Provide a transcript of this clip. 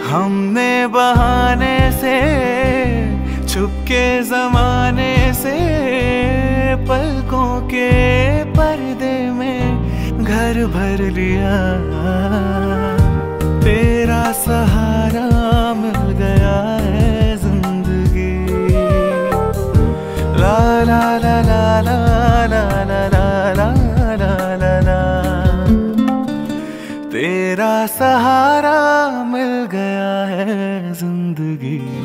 हमने बहाने से छुपके जमाने से पलकों के पर्दे में घर भर लिया। तेरा सहारा मिल गया है जिंदगी। ला ला ला ला ला ला ला ला ला ला ला। तेरा सहारा मिल गया है जिंदगी।